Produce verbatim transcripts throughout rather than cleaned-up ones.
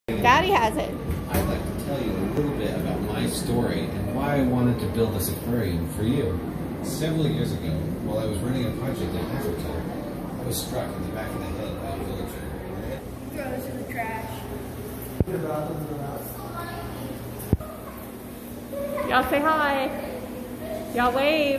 Daddy has it. I'd like to tell you a little bit about my story and why I wanted to build this aquarium for you. Several years ago, while I was running a project in Africa, I was struck in the back of the head by a villager. Throw this in the trash. Y'all say hi. Y'all wave.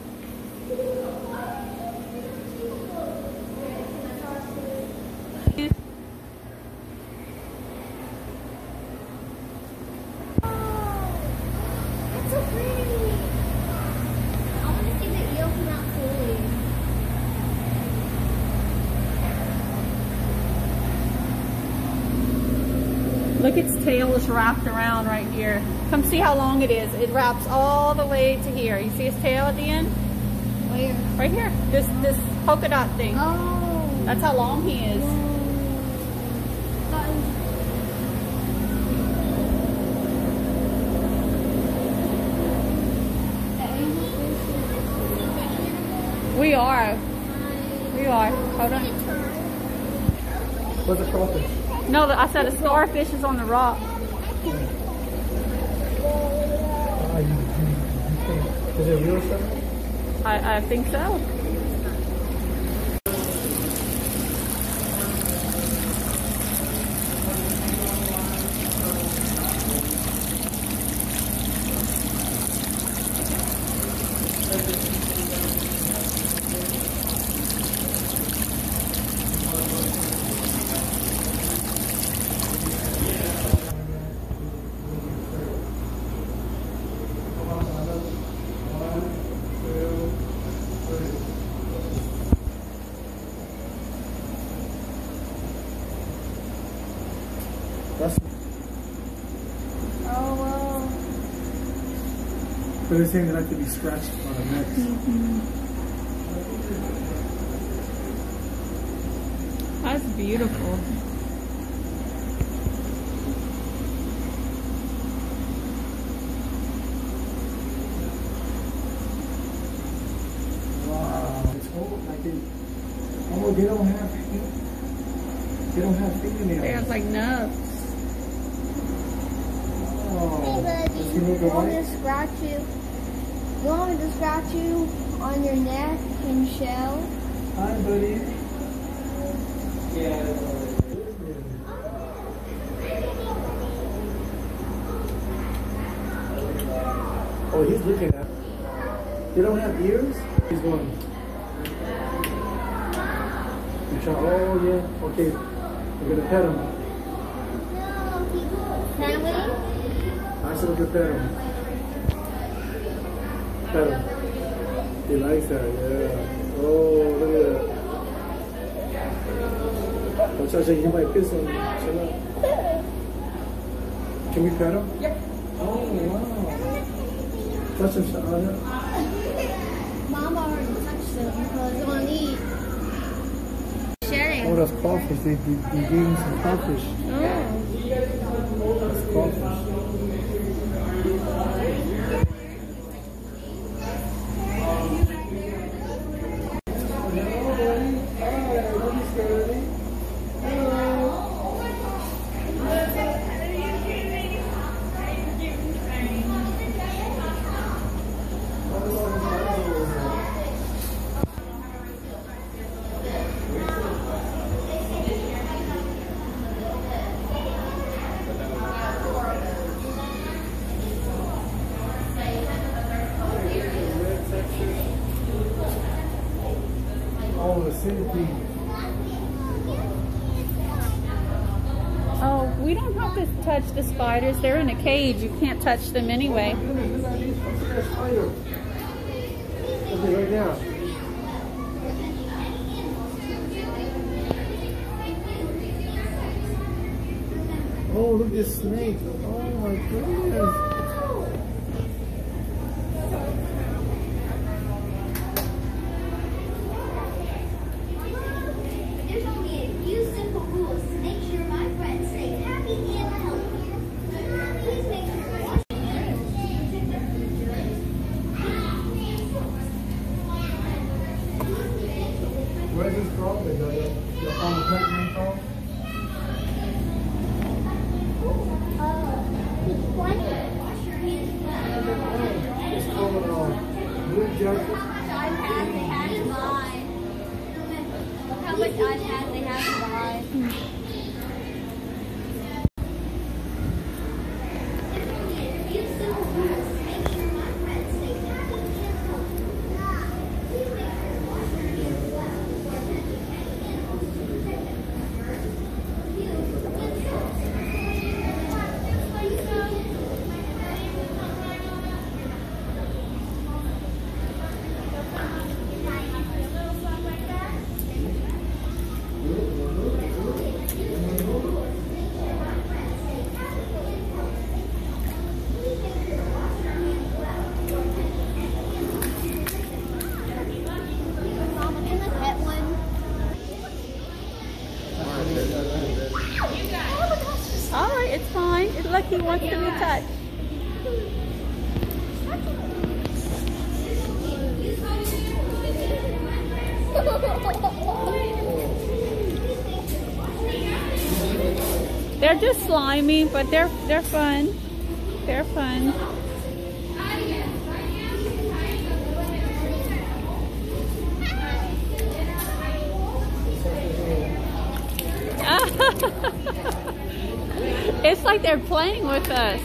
Look, its tail is wrapped around right here. Come see how long it is. It wraps all the way to here. You see its tail at the end? Where? Right here. This this polka dot thing. Oh. That's how long he is. We are. We are. Hold on. What's a crawfish? No, I said a starfish is on the rock. Uh, you, you, you think, is it real stuff? I, I think so. That's, Oh, wow. but they're saying they like to be scratched on the neck. Mm-hmm. That's beautiful. Wow, it's whole, like it, oh, they don't have, they don't have fingernails. They have like nubs. Oh, Hey, buddy, does he need the you want me white? to scratch you? You want me to scratch you on your neck and shell? Hi, buddy. Yeah. Oh, he's looking at. They don't have ears? He's going. You try, oh, yeah. Okay. We're going to pet him. Can we? I said, look at pet him. Pet him. He likes that, yeah. Oh, look at that. Oh, Chacha, he might piss on you. Chill out. Can we pet him? Yep. Oh, wow. Touch him, Shana. Mom already touched them because they want to eat. Shedding. Oh, that's crawfish. They, they, they gave him some crawfish. Oh. That's crawfish. Oh, the centipede. Oh, we don't have to touch the spiders. They're in a cage. You can't touch them anyway. Look at that spider. Look at it right now. Oh, look at this snake. Oh my goodness. There's only a few simple rules to make sure my friends stay happy and healthy. Please make sure to wash your hands. Where's this crawfish? Your, your farm pet name called? It's called uh, blue jacket. Look how much iPads they have to buy. All right, it's fine. Look, he wants to be touched. They're just slimy, but they're they're fun. They're fun. It's like they're playing with us.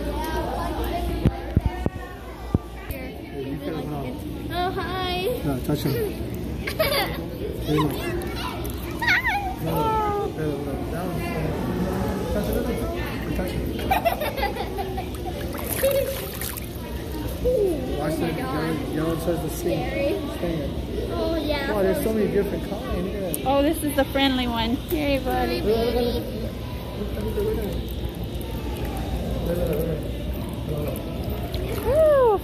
Oh, hi. No, touch him. No, no, no, down. Touch it. Touch it. Watch the yellow says the sting. Stand. Oh, yeah. Oh, there's so many different kinds. Yeah. Oh, this is the friendly one. Hey, buddy. Woo.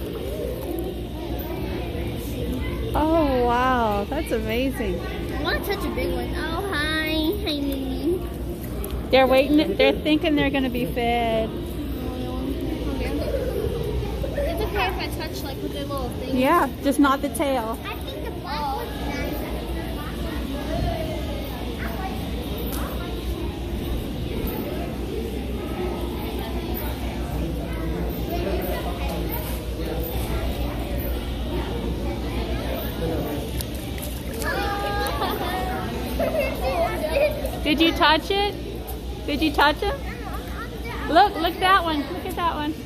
Oh, wow. That's amazing. I want to touch a big one. Oh, hi. Hi, Mimi. They're waiting. They're thinking they're going to be fed. It's okay if I touch, like, with the little thing. Yeah, just not the tail. I think the black one's nice. Did you touch it? Did you touch it? Look, look that one. Look at that one.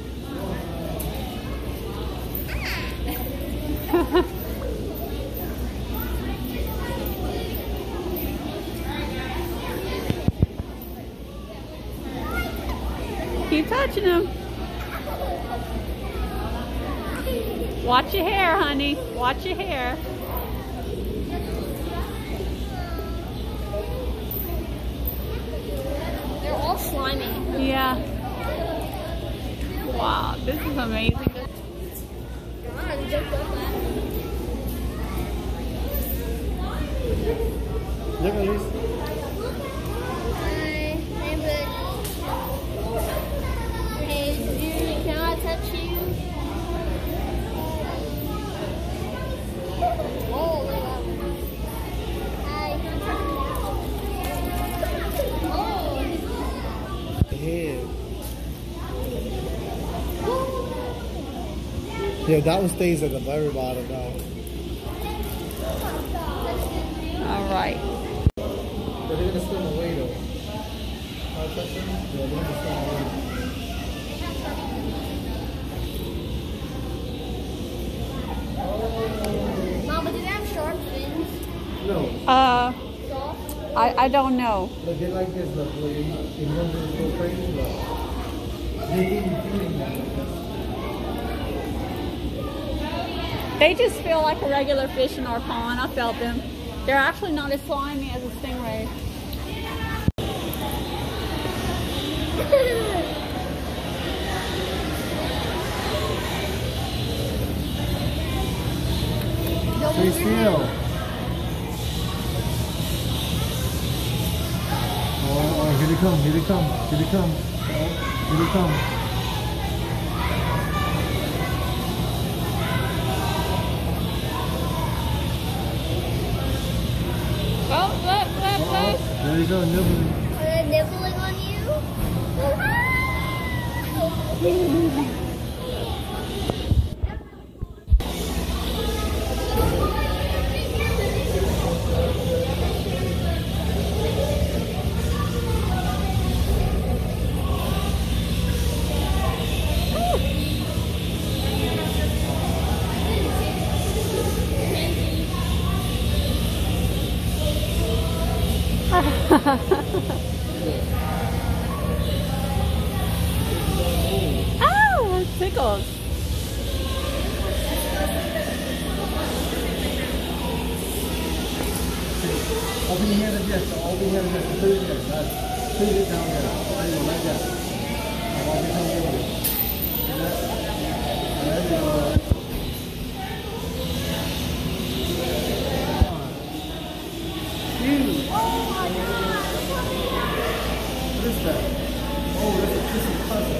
Keep touching them. Watch your hair, honey. Watch your hair. They're all slimy. Yeah. Wow, this is amazing. God, you jumped up that. Look at this. Hi, neighbor. Hey, you, can I touch you? Oh, look at that one. Hi, can I touch you? Oh. Yeah. Yeah, that one stays at the very bottom now. All right. But they're gonna swim away though. I'll touch them. Yeah, they're gonna swim away. Mama, do they have sharp fins? No, Uh, Soft? I I don't know. but they like this. Look, where you you want them to go crazy. Look. They eat feeding them. They just feel like a regular fish in our pond. I felt them. They're actually not as slimy as a stingray. Stay still. Oh, oh, here they come, here they come, here they come. Oh, here they come. Oh, look, look, look. There you go, nibbling. Are they nibbling on you? Oh, hi. Oh, it tickles. Open your hand like this. Open your hand like this. Put it there. That's, put it down there. There you go, like that. Now walk it down there with it. There you go. Huge. What is that? Oh, that's a piece of puzzle.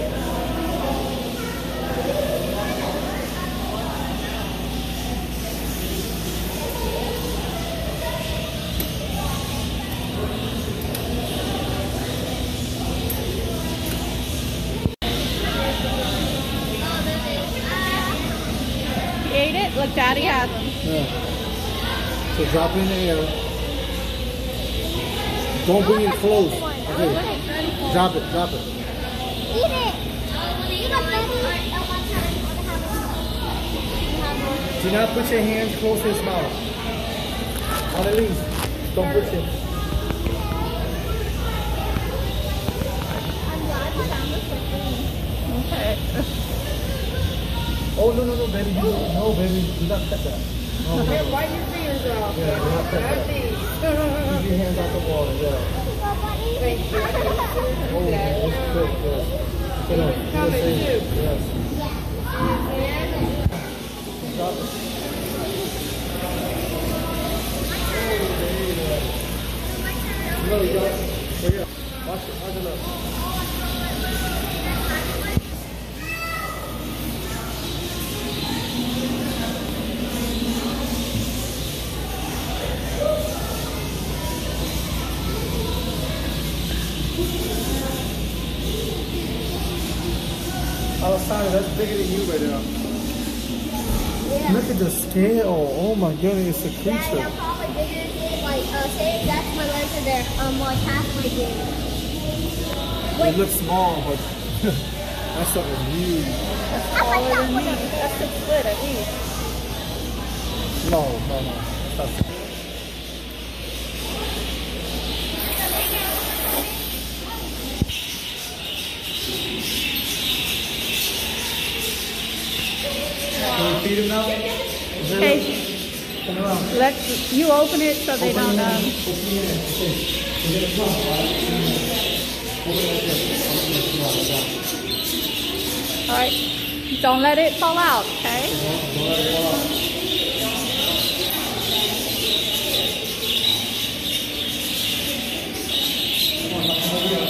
Ate it? Look, Daddy has them. Yeah. So drop it in the air. Don't bring it close. Okay. Drop it, drop it. Eat it. You got Do not put your hands close to his mouth. Annalise, don't put your... Okay. Oh, no, no, no, baby. You, no, baby. Do not touch that. No, no, no. Wipe your fingers off. Yeah, do not touch that. Keep your hands out the water, yeah. Thank you. Oh, that's good, good. Sit down. Coming Yes. too. Yes. Drop it. No, you got it. Bring it up. Watch it. Watch it up. Alessandra, that's bigger than you right now. Yeah. Look at the scale. Oh my goodness, it's a Yeah, creature. they're probably bigger than it. Like, uh, say that's my legs are there. Um, like halfway big. It looks small, but that stuff is huge. That's taller than me. That's six foot at least. No, no, no. That's Can we feed him now? Okay, Turn around. let you open it so they don't. Um, Open your hand. Okay. You get a plum, right? Open it like this. Open it like that. all right, don't let it fall out. Okay. Don't let it fall out. Come on, come over here.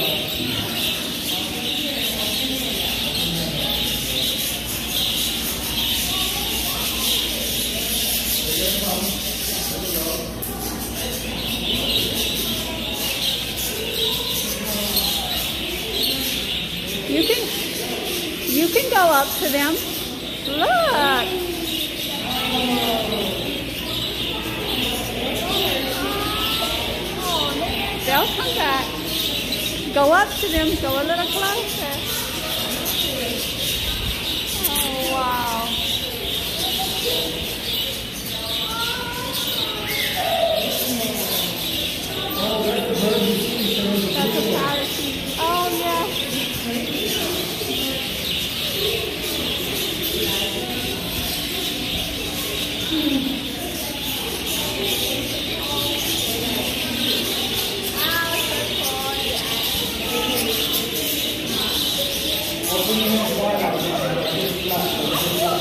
You can you can go up to them. Look. They'll come back. Go up to them. Go a little closer. Oh wow. That's a parakeet. Oh yeah. Open your hand wide out.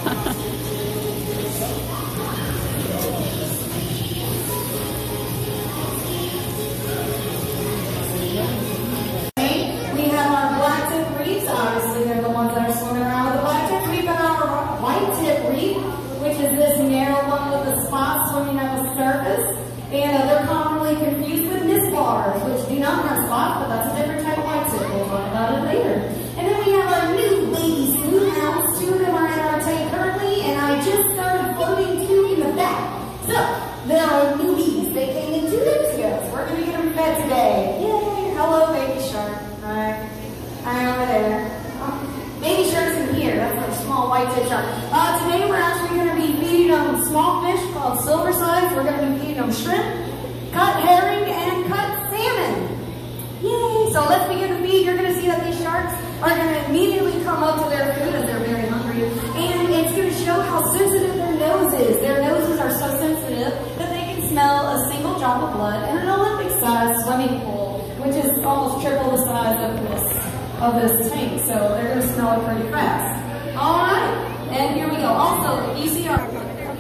We have our black tip reefs. Obviously, they're the ones that are swimming around with the black tips. We've got our white tip reef, which is this narrow one with the spots swimming on the surface. And uh, they're commonly confused with mist bars, which do not have spots, but that's a different type of white tip. We'll talk about it later. And then we have our new baby smoothhounds. Two of them are in our tank currently, and I just started floating two in the back. So, there are newbies. They came in two days ago, so we're going to get them fed today. Yay! Hello, baby shark. Hi. Hi over there. Oh, baby shark's in here. That's a small white tip shark. Uh, today we're actually going to be feeding them small fish called silver sides. We're going to be feeding them shrimp, cut herring, and cut salmon. Yay! So let's begin the feed. You're going to see that these sharks are going to immediately come up to their food as they're very hungry. And it's going to show how sensitive their nose is. Their noses are so sensitive that they can smell a single drop of blood in an Olympic-sized swimming pool, which is almost triple the size of this, of this tank. So they're going to smell it pretty fast. All right. And here we go. Also, you see our...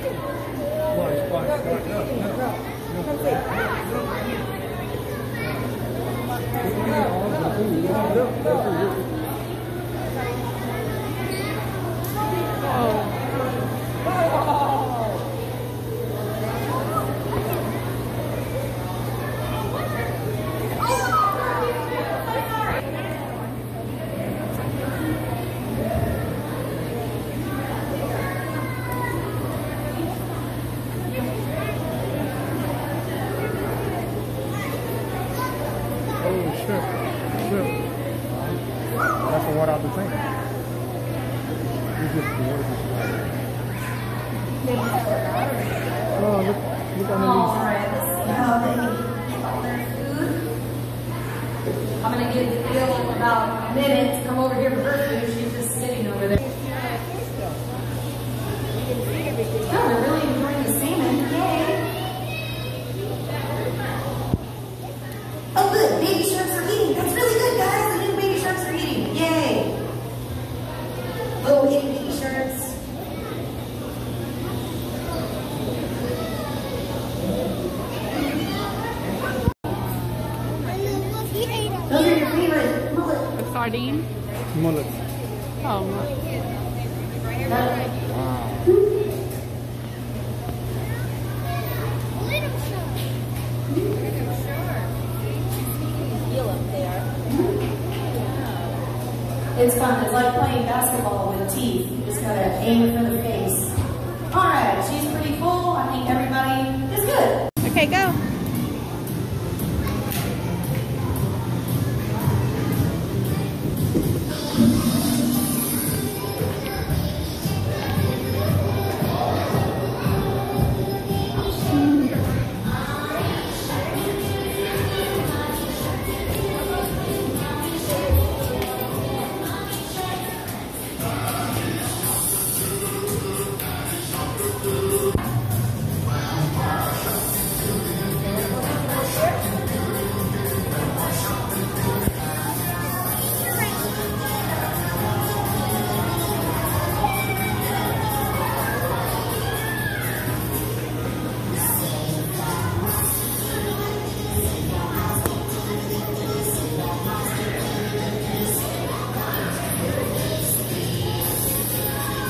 That's the water out the tank. You just the water. Oh, look, look underneath. All right, let's see how they eat all their food. I'm going to give Bill about a minute to come over here for her food. She's just sitting over there. Oh, they're really enjoying the salmon. Yay! Oh, good. Baby sharks are eating. That's really good, guys. The new baby sharks are eating. Yay! Little itty baby sharks. Those are your favorite mullet. The sardine? Mullet. Oh, mullet. Wow. It's fun. It's like playing basketball with teeth. You just gotta aim for the face. All right, she's pretty full. I think everybody is good. Okay, go.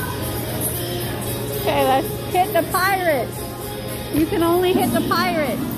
Okay, let's hit the pirate. You can only hit the pirate.